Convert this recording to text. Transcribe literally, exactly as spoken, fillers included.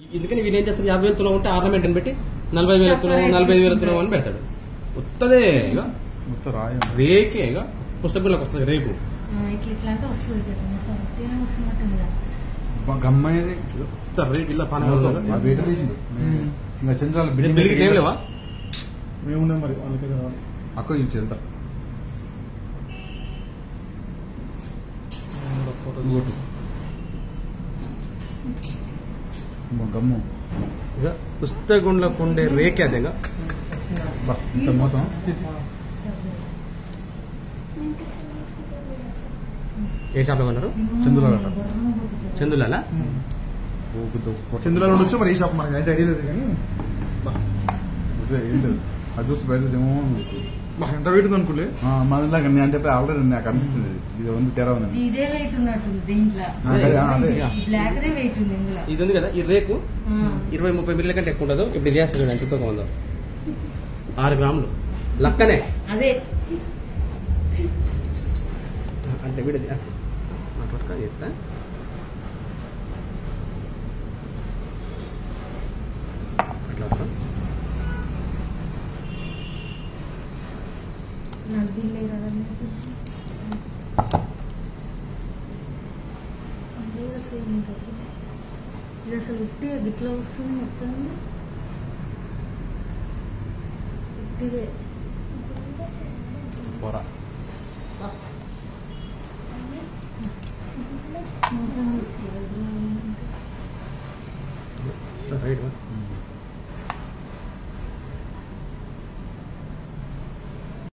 ఎందుకని వీళ్ళు ఏం చేస్తారు, యాభై వేలు తులం ఉంటే ఆర్నమెంట్ అని పెట్టి నలభై వేల తులం నలభై వేల తులం అని పెడతాడు. ఉత్తదే ఇక రేకే ఇక పుస్తకంలోకి వస్తుంది రేపు గమ్మైనది రేపు ఇలా పని చంద్రాలు బిల్లుకి ఏం లేవా మేమున్నాం మరి వాళ్ళకి అక్కడ నుంచి ఎంత గమ్ము ఇక పుస్తకంలో ఉండే రేకే అదే ఇక ఇంత మోసం. ఏ షాప్ లో కొన్నారు? చంద్రుల చందులాలా చంద్రాలు ఉండొచ్చు మరి ఈ షాప్ మనకి అయితే ఐడియా లేదు కానీ ఏం లేదు అది చూస్తే బయటదేమో ఎంత వెయిట్ అనుకోలే మన ఇందాక నేను చెప్పి ఆల్రెడీ నాకు అనిపించింది ఇది ఉంది తేడా ఉంది. ఇదే వెయిట్ ఉన్నట్టు దీంట్లో బ్లాక్ దే వెయిట్ ఉంది ఇందులో. ఇది ఉంది కదా ఈ రేకు ఇరవై ముప్పై మిల్లల కంటే ఎక్కువ ఉండదు. ఇప్పుడు ఇది చేస్తుంది ఎంత తక్కువ ఉందో ఆరు గ్రాములు లక్కనే అదే అంటే వీడి చెప్తా అట్లా ఇది అసలు ఉట్టి గిట్లా వస్తుంది మొత్తం ఉట్టిదే.